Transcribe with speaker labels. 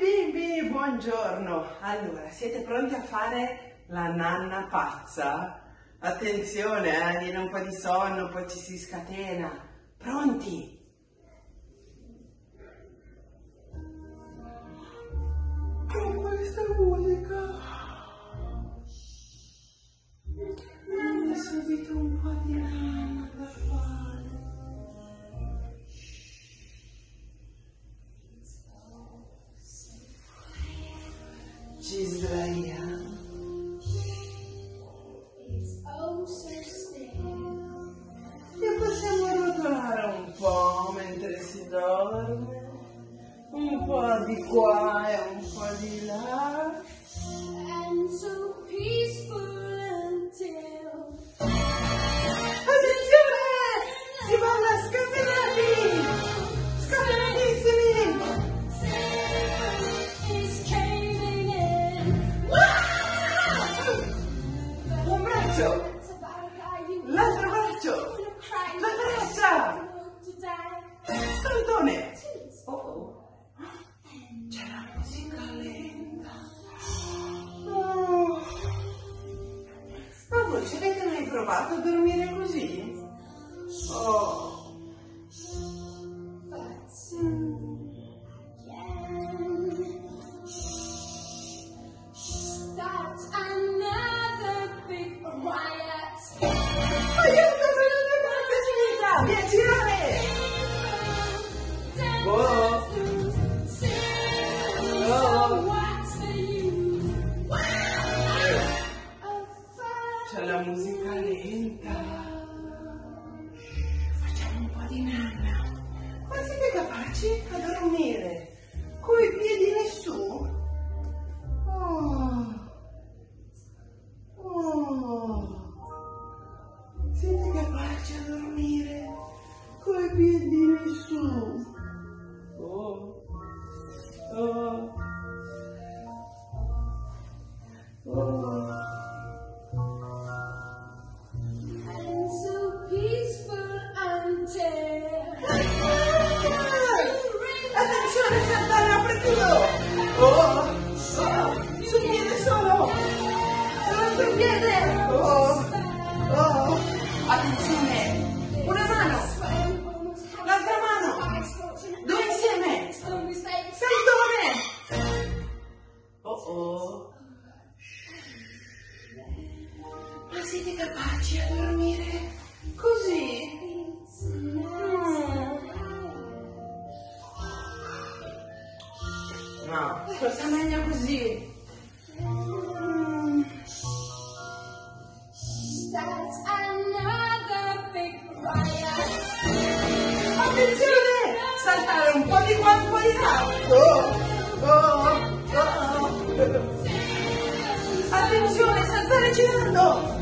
Speaker 1: bimbi, buongiorno. Allora, siete pronti a fare la nanna pazza? Attenzione, viene un po' di sonno, poi ci si scatena. Pronti? Con questa musica viene subito un po' di nanna da fare. Ci sdraiamo e possiamo rotolare un po' mentre si dorme, un po' di qua e un po' di là. Attenzione! Si balla scatenati! Scatenatissimi! Un braccio! L'altro braccio! La braccia! Saltone! Oh. C'è la musica lenta. Oh. Ma voi ci avete mai provato a dormire così? Oh. Aiuto, sono le braccia finita! Via, girare! Oh! C'è la musica lenta. Facciamo un po' di nanna. Ma siete capaci a dormire coi piedini su? Oh. Oh. Siete capaci a dormire coi piedini su? Oh. Oh. Oh. Attenzione, saltare, apri chiudo! Oh! Oh! Sul piede solo! Sull'altro piede! Oh! Oh! Attenzione! Una mano! L'altra mano! Due insieme! Saltone! Oh oh! Ma siete capaci a dormire così? No, forse è meglio così. Attenzione! Saltare un po' di qua, un po' di là. Oh, oh, oh. Attenzione, saltare girando.